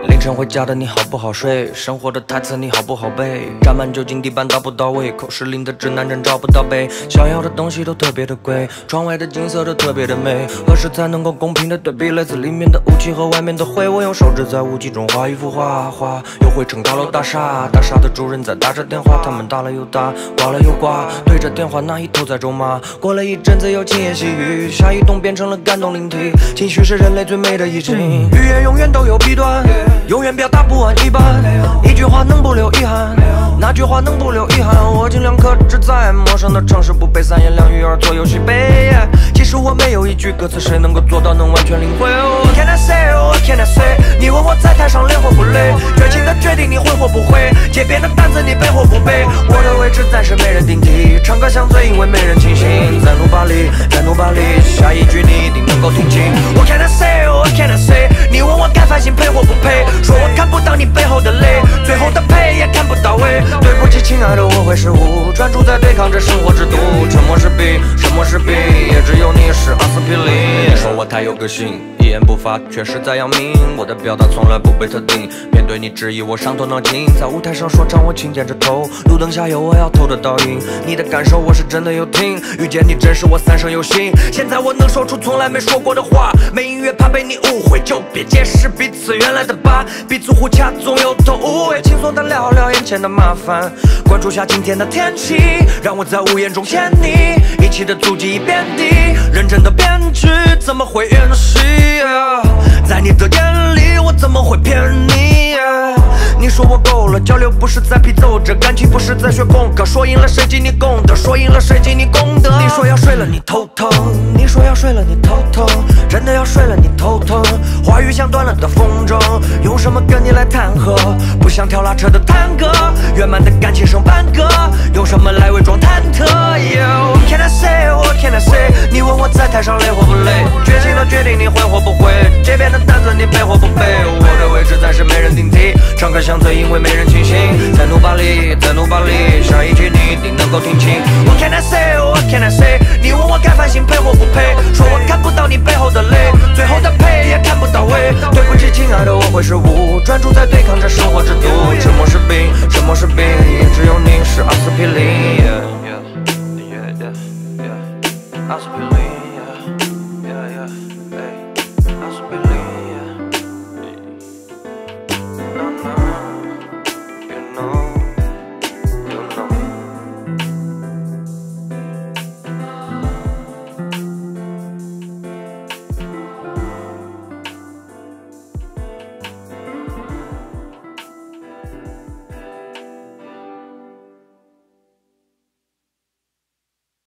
凌晨回家的你好不好睡？生活的台词你好不好背？沾满酒精地板倒不倒胃口，失灵的指南针找不到北。想要的东西都特别的贵，窗外的景色都特别的美。何时才能够公平的对比来自里面的雾气和外面的灰？我用手指在雾气中画一幅画，画有绘成高楼大厦。大厦的主人在打着电话，他们打了又打，挂了又挂，对着电话那一头在咒骂。过了一阵子又轻言细语，下一通变成了感动零涕。情绪是人类最美的意境，语言永远都有弊端，永远表达不完一半。一句话能不留遗憾，哪句话能不留遗憾？我尽量克制在陌生的城市不被三言两语而左右喜悲。其实我没有一句歌词谁能够做到能完全领会。What can I say? What can I say? 你问我在台上累或不累，绝情的决定你悔或不悔，街边的担子你背或不背。我的位置暂时没人顶替，唱歌像醉因为没人清醒。再努把力，再努把力，下一句你一定能够听清。What can I say? What can I say? 你问我该反省配或不配，说我看不到你背后的泪，最后的配也看不到位。对不起亲爱的，我会失误，专注在对抗着生活之毒。沉默是病，沉默是病，也只有你是阿司匹林。你说我太有个性，一言不发却是在扬名，我的表达从来不被特定。面对你质疑我伤透脑筋，在舞台上说唱我轻点着头，路灯下有我要偷的倒影。你的感受我是真的有听，遇见你真是我三生有幸。现在我能说出从来没说过的话，没音乐怕被你误会，就别解释彼此原来的疤，彼此互掐总有头无尾，轻松的聊聊眼前的麻烦。关注下今天的天气，让我在屋檐中牵你，一起的足迹已遍地，认真的编剧怎么会演戏？在你的眼里我怎么会骗你？你说我够了，交流不是在批奏着，感情不是在学功课，说赢了谁记你功德，说赢了谁记你功德。你说要睡了你头疼，你说要睡了你头疼，真的要睡了你头疼。话语像断了的风筝，用什么跟你来谈和？不像跳拉车的探戈，圆满的感情剩半个，用什么来伪装忐忑？ What can I say? What can I say? 你问我在台上累或不累，绝情的决定你会或不会，街边的担子你背或不背。我的位置暂时没人顶替，唱歌像醉因为没人清醒。再努把力，再努把力，下一句你一定能够听清。What can I say? What can I say? 你问我该反省配或不配，说我看不到你背后的泪，最后的配也看不到位。对不起亲爱的，我会失误，专注在对抗着生活之毒。沉默是病，沉默是病，